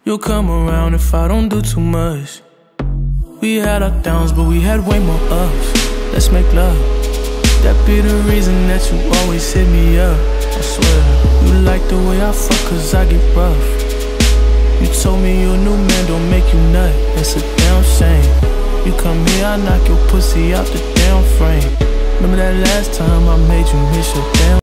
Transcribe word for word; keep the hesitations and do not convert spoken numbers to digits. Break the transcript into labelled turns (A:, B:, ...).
A: You'll come around if I don't do too much. We had our downs, but we had way more ups. Let's make love. That be the reason that you always hit me up. I swear, you like the way I fuck cause I get rough. You told me your new man don't make you nut. That's a damn shame. You come here, I knock your pussy out the damn frame. Remember that last time I made you miss your damn